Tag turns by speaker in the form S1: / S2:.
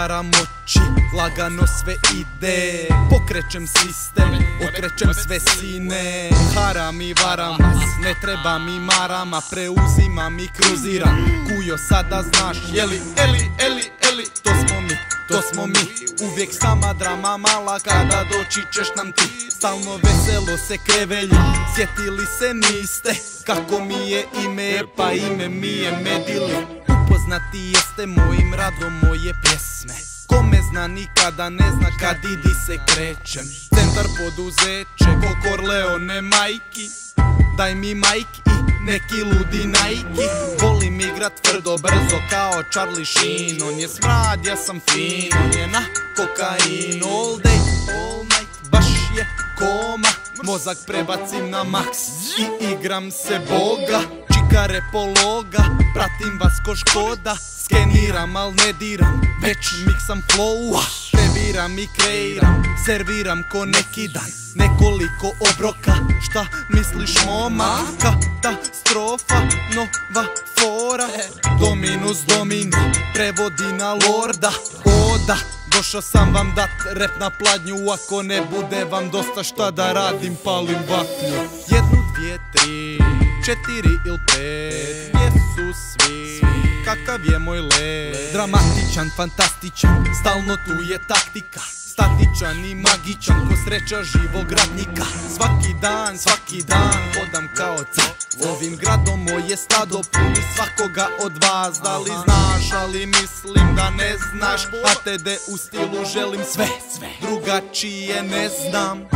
S1: Zatvaram oči, lagano sve ide. Pokrećem sistem, okrećem sve sine. Haram i varam vas, ne treba mi marama. Preuzimam i kruziram, kujo sada znaš. Jeli, eli, to smo mi. Uvijek sama drama mala, kada doći ćeš nam ti. Stalno veselo se krevelji, sjetili se niste kako mi je ime, pa ime mi je Medili. Upoznati jeste mojim radom, moje pjesme. Ko me zna nikada ne zna kad idi se krećem. Centar poduzeće, ko Corleone majki. Daj mi Mike i neki ludi Nike. Volim igrat tvrdo brzo kao Charlie Sheen. On je smrad, ja sam fin, on je na kokain. All day, all night, baš je koma. Mozak prebacim na maks i igram se Boga. Čikare pologa, pratim vas ko Škoda. Skeniram al ne diram, već miksam flowa. Previram i kreiram, serviram ko neki dan. Nekoliko obroka, šta misliš moma? Katastrofa, nova fora. Dominus domino, prevodi na lorda. Oda, došao sam vam dat rep na pladnju. Ako ne bude vam dosta šta da radim, palim vatlju. 1, 2, 3, 4 ili 5, gdje su svi? Kakav je moj led? Dramatičan, fantastičan, stalno tu je taktika. Statičan i magičan, ko sreća živog radnika. Svaki dan, hodam kao car. Ovim gradom moje stado puni svakoga od vas. Da li znaš, ali mislim da ne znaš. ATD u stilu želim sve, drugačije ne znam.